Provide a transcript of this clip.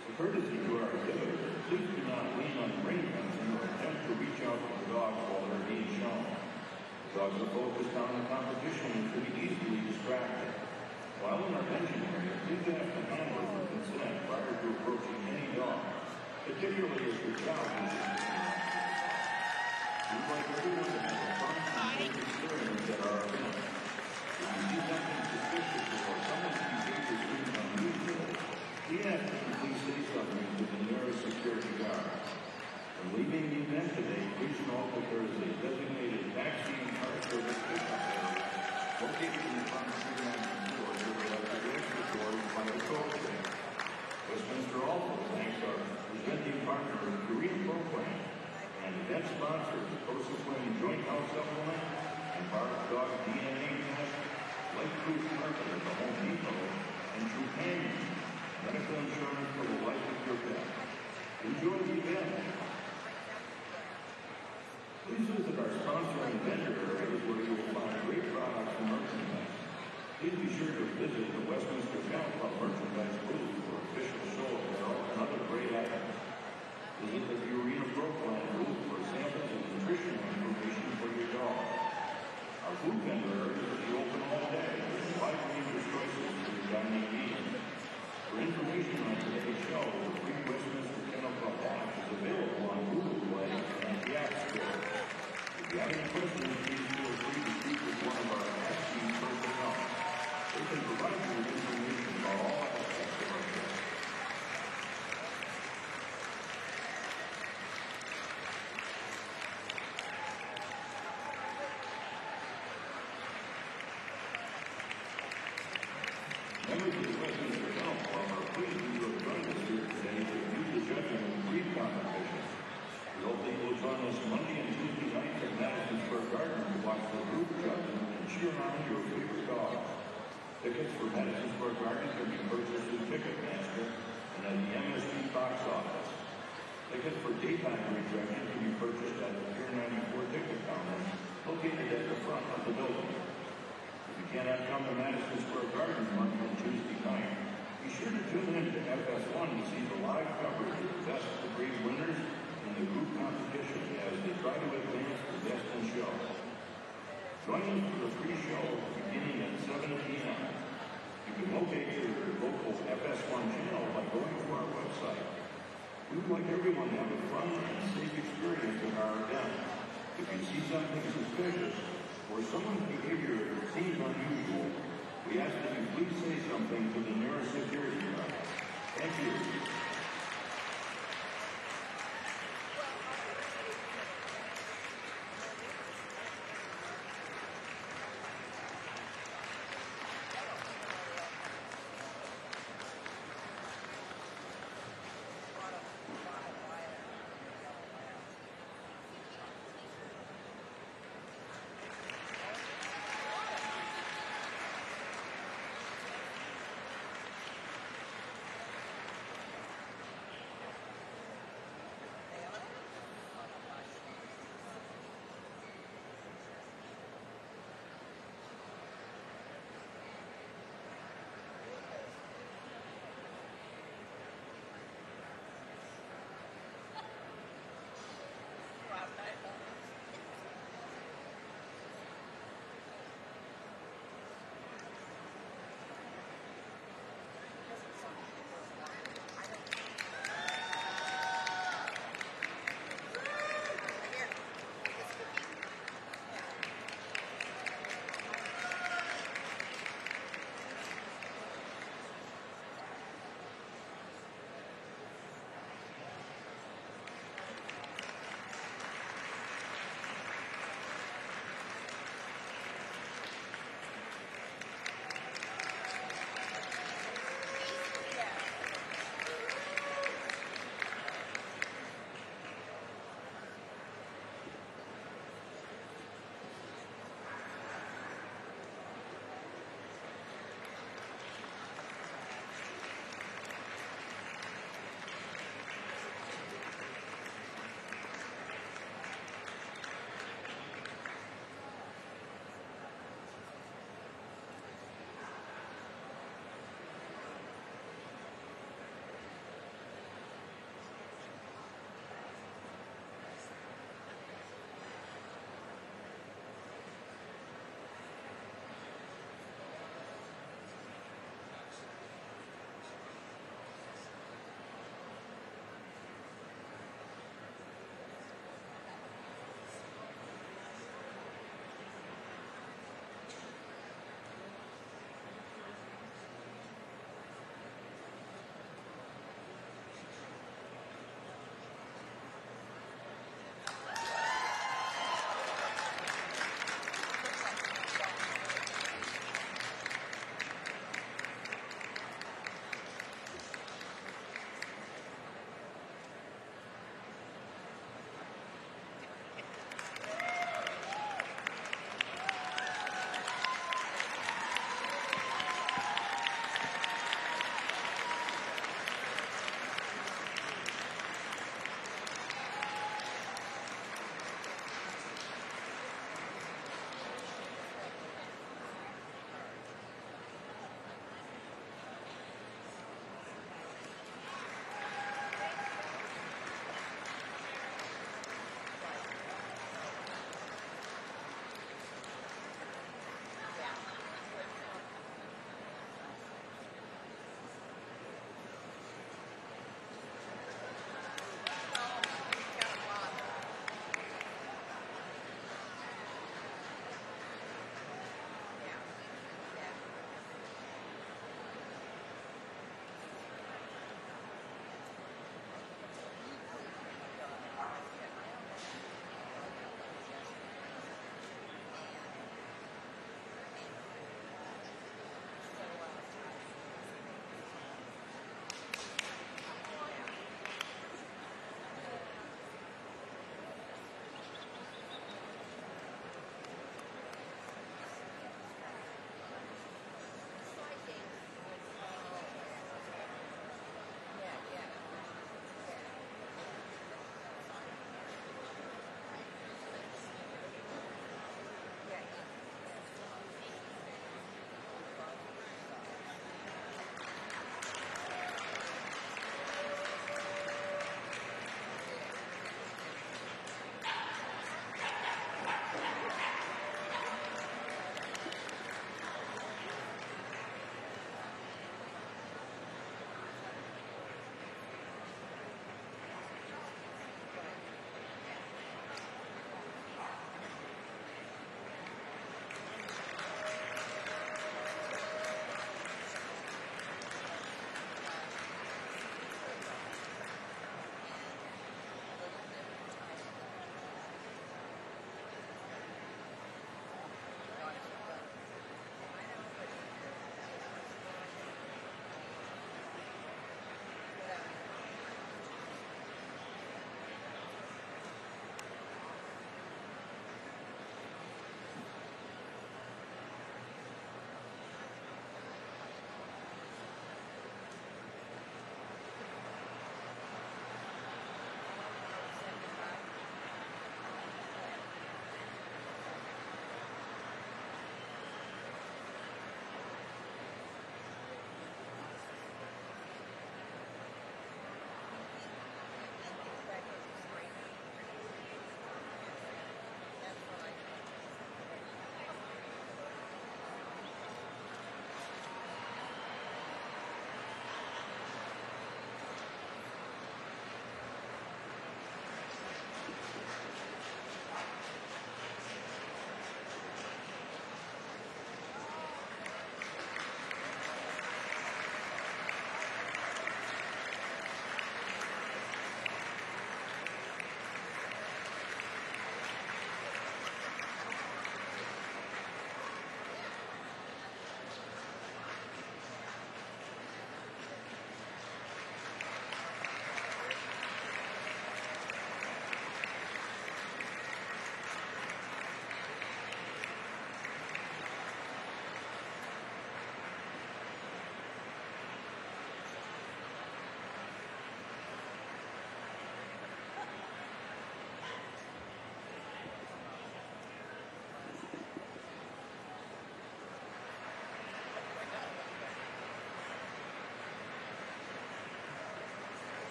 A courtesy to our exhibitors, please do not lean on ring fencing or attempt to reach out to the dogs while they're being shown. The dogs are focused on the competition and could be easily distracted. While in our benching area, please ask the handler for consent prior to approaching any dog, particularly if your child wishes to consent. We'd like everyone to have a fun and safe experience at our event. If you see something suspicious or someone's behavior seems unusual, we ask that you please say something to the nearest security guard. When leaving the event today, please note that there is a designated taxi and car service pickup area located in the front of the floor to the left of the exit doors by the toll train. Westminster also thanks our presenting partner, Korean Program, and event sponsors, Cosequin Joint Health Supplement, and Bark Dog DNA Test, Life Proof Carpet at the Home Depot, and Trupanion, medical insurance for the life of your pet. Enjoy the event. Please visit our sponsor and vendor areas where you will find great products and merchandise. Please be sure to visit the Westminster Kennel Club merchandise booth for official show apparel and other great items. Visit the Purina Pro Plan booth for samples and nutritional information for your dog. Our food vendor areas will be open all day with a wide range of choices for your dining needs. For information on today's show, the free Westminster Kennel Club app is available on Google Play and the App Store. If you have any questions, please feel free to speak with one of our Ask Team personnel. They can provide you with information about all aspects of our show. Members of the Westminster Kennel Club are pleased that you have joined us here today to view the judging and breed competition. We hope that you will join us Monday and Tuesday nights at Madison Square Garden to watch the group judging and cheer on your favorite dogs. Tickets for Madison Square Garden can be purchased through Ticketmaster and at the MSG box office. Tickets for daytime rejection can be purchased at the Pier 94 ticket counter located at the front of the building. If you cannot come to Madison Square Garden Monday and Tuesday night, be sure to tune in to FS1 to see the live coverage of the best of breed winners in the group competition as they try to advance the destined show. Join us for the free show beginning at 7 p.m. You can locate your local FS1 channel by going to our website. We would like everyone to have a fun and safe experience at our event. If you see something suspicious or someone's behavior seems unusual, we ask that you please say something to the nearest security guard. Thank you.